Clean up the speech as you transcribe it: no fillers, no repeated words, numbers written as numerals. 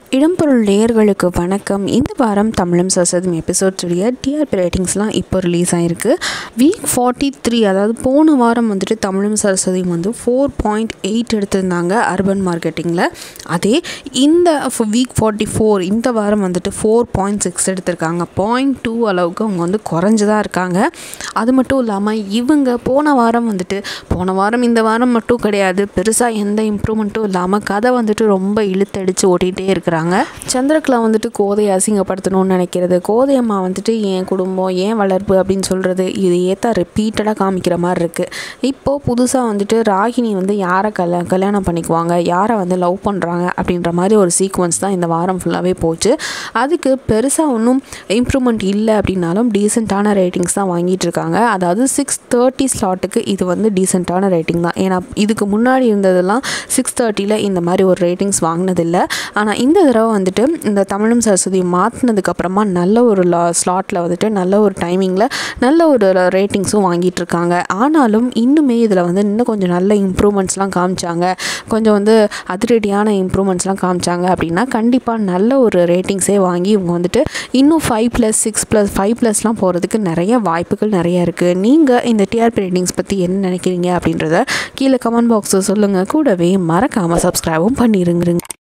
இடம்பொருள் நேயர்களுக்கு வணக்கம். இந்த வாரம் தமிழும் சரஸ்வதியும் எபிசோட்ஸுடைய டிஆர்பி ரேட்டிங்ஸ்லாம் இப்போ ரிலீஸ் ஆகிருக்கு. வீக் 43, அதாவது போன வாரம் வந்துட்டு தமிழும் சரஸ்வதியும் வந்து 4.8 எடுத்திருந்தாங்க அர்பன் மார்க்கெட்டிங்கில். அதே இந்த வீக் 44 இந்த வாரம் வந்துட்டு 4.6 எடுத்திருக்காங்க. 0.2 அளவுக்கு அவங்க வந்து குறைஞ்சதாக இருக்காங்க. அது மட்டும் இல்லாமல் இவங்க போன வாரம் இந்த வாரம் மட்டும் கிடையாது, பெருசாக எந்த இம்ப்ரூவ்மெண்ட்டும் இல்லாமல் கதை வந்துட்டு ரொம்ப இழுத்தடிச்சு ஓட்டிகிட்டே இருக்கிறாங்க. சந்திரகலா வந்துட்டு கோதையை அசிங்கப்படுத்தணும்னு நினைக்கிறது, கோதையம்மா வந்துட்டு என் குடும்பம் ஏன் வளர்ப்பு அப்படின்னு சொல்கிறது, இது ஏற்ற ரிப்பீட்டடாக காமிக்கிற மாதிரி இருக்குது. இப்போது புதுசாக வந்துட்டு ராகினி வந்து யாரை கல்யாணம் பண்ணிக்குவாங்க, யாரை வந்து லவ் பண்ணுறாங்க அப்படின்ற மாதிரி ஒரு சீக்வன்ஸ் தான் இந்த வாரம் ஃபுல்லாகவே போச்சு. அதுக்கு பெருசாக ஒன்றும் இம்ப்ரூவ்மெண்ட் இல்லை அப்படின்னாலும் டீசெண்டான ரேட்டிங்ஸ் தான் வாங்கிட்டு இருக்காங்க. அதாவது 6:30 ஸ்லாட்டுக்கு இது வந்து டீசெண்டான ரேட்டிங் தான். ஏன்னா இதுக்கு முன்னாடி இருந்ததெல்லாம் 6:30 இந்த மாதிரி ஒரு ரேட்டிங்ஸ் வாங்கினதில்லை. ஆனால் இந்த தடவை வந்துட்டு இந்த தமிழும் சரஸ்வதியும் மாற்றினதுக்கப்புறமா நல்ல ஒரு ஸ்லாட்டில் வந்துட்டு நல்ல ஒரு டைமிங்கில் நல்ல ஒரு ரேட்டிங்ஸும் வாங்கிட்டு இருக்காங்க. ஆனாலும் இன்னுமே இதில் வந்து இன்னும் கொஞ்சம் நல்ல இம்ப்ரூவ்மெண்ட்ஸ்லாம் காமிச்சாங்க, கொஞ்சம் வந்து அதிரடியான இம்ப்ரூவ்மெண்ட்ஸ்லாம் காமிச்சாங்க அப்படின்னா கண்டிப்பாக நல்ல ஒரு ரேட்டிங்ஸே வாங்கி இவங்க வந்துட்டு இன்னும் 5+, 6+, 5+லாம் போகிறதுக்கு நிறைய வாய்ப்புகள் நிறைய இருக்குது. நீங்கள் இந்த டிஆர்பி ரேட்டிங்ஸ் பற்றி என்ன நினைக்கிறீங்க அப்படின்றத கீழே கமெண்ட் பாக்ஸில் சொல்லுங்கள். கூடவே மறக்காமல் சப்ஸ்கிரைபும் பண்ணிருங்க.